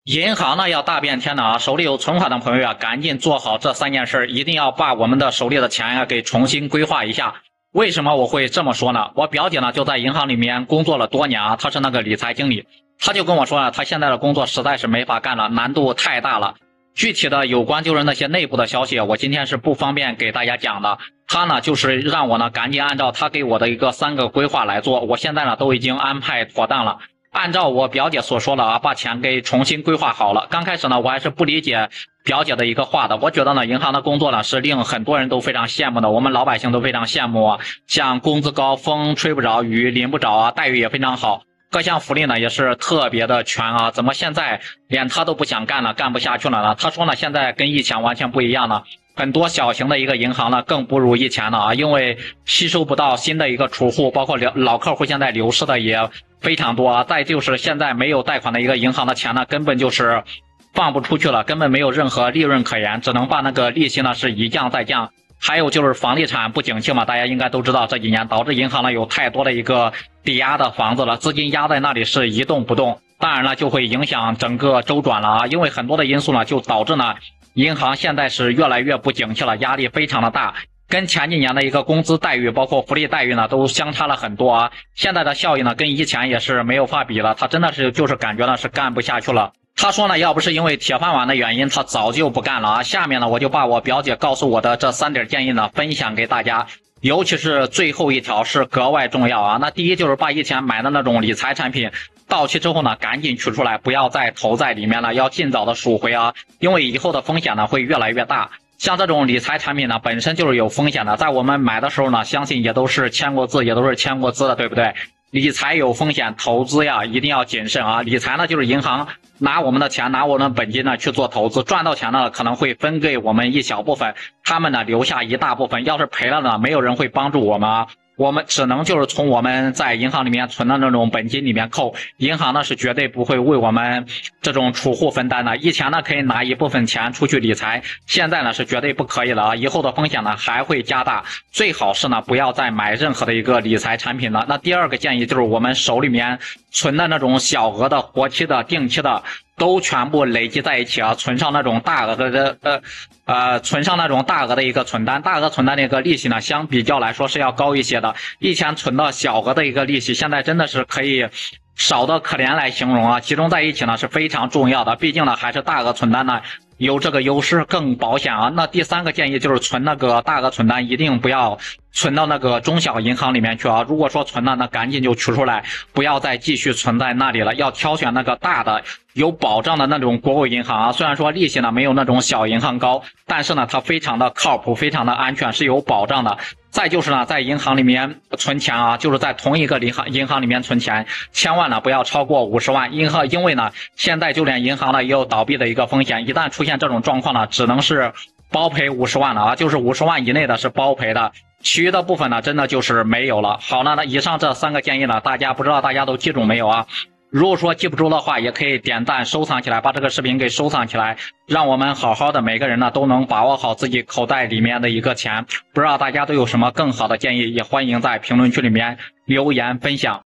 银行呢要大变天的啊，手里有存款的朋友啊，赶紧做好这3件事，一定要把我们的手里的钱啊给重新规划一下。为什么我会这么说呢？我表姐呢就在银行里面工作了多年啊，她是那个理财经理，她就跟我说啊，她现在的工作实在是没法干了，难度太大了。具体的有关就是那些内部的消息，我今天是不方便给大家讲的。她呢就是让我呢赶紧按照她给我的一个3个规划来做，我现在呢都已经安排妥当了。按照我表姐所说的啊，把钱给重新规划好了。刚开始呢，我还是不理解表姐的一个话的。我觉得呢，银行的工作呢是令很多人都非常羡慕的，我们老百姓都非常羡慕啊。像工资高，风吹不着，雨淋不着啊，待遇也非常好，各项福利呢也是特别的全啊。怎么现在连他都不想干了，干不下去了呢？他说呢，现在跟以前完全不一样了。很多小型的一个银行呢，更不如以前了啊，因为吸收不到新的一个储户，包括老客户现在流失的也非常多啊。再就是现在没有贷款的一个银行的钱呢，根本就是放不出去了，根本没有任何利润可言，只能把那个利息呢是一降再降。还有就是房地产不景气嘛，大家应该都知道，这几年导致银行呢有太多的一个抵押的房子了，资金压在那里是一动不动，当然了就会影响整个周转了啊。因为很多的因素呢，就导致呢银行现在是越来越不景气了，压力非常的大，跟前几年的一个工资待遇包括福利待遇呢都相差了很多啊。现在的效益呢跟以前也是没有法比了，他真的是就是感觉呢是干不下去了。他说呢，要不是因为铁饭碗的原因，他早就不干了啊。下面呢，我就把我表姐告诉我的这3点建议呢分享给大家，尤其是最后一条是格外重要啊。那第一就是把以前买的那种理财产品到期之后呢，赶紧取出来，不要再投在里面了，要尽早的赎回啊，因为以后的风险呢会越来越大。像这种理财产品呢，本身就是有风险的，在我们买的时候呢，相信也都是签过字，也都是签过资的，对不对？理财有风险，投资呀一定要谨慎啊。理财呢就是银行拿我们的钱，拿我们的本金呢去做投资，赚到钱呢可能会分给我们一小部分，他们呢留下一大部分，要是赔了呢，没有人会帮助我们啊。我们只能就是从我们在银行里面存的那种本金里面扣，银行呢是绝对不会为我们这种储户分担的。以前呢可以拿一部分钱出去理财，现在呢是绝对不可以了啊！以后的风险呢还会加大，最好是呢不要再买任何的一个理财产品了。那第二个建议就是我们手里面存的那种小额的、活期的、定期的，都全部累积在一起啊，存上那种大额的存上那种大额的一个存单，大额存单的一个利息呢，相比较来说是要高一些的。以前存到小额的一个利息，现在真的是可以少的可怜来形容啊，集中在一起呢是非常重要的。毕竟呢，还是大额存单呢有这个优势，更保险啊。那第3个建议就是存那个大额存单，一定不要存到那个中小银行里面去啊。如果说存了，那赶紧就取出来，不要再继续存在那里了，要挑选那个大的有保障的那种国有银行啊。虽然说利息呢没有那种小银行高，但是呢它非常的靠谱，非常的安全，是有保障的。再就是呢，在银行里面存钱啊，就是在同一个银行里面存钱，千万呢不要超过50万。因为呢，现在就连银行呢也有倒闭的一个风险，一旦出现这种状况呢，只能是包赔50万了啊，就是50万以内的是包赔的，其余的部分呢真的就是没有了。好了，那以上这3个建议呢，大家不知道大家都记住没有啊？如果说记不住的话，也可以点赞收藏起来，把这个视频给收藏起来，让我们好好的每个人呢都能把握好自己口袋里面的一个钱。不知道大家都有什么更好的建议，也欢迎在评论区里面留言分享。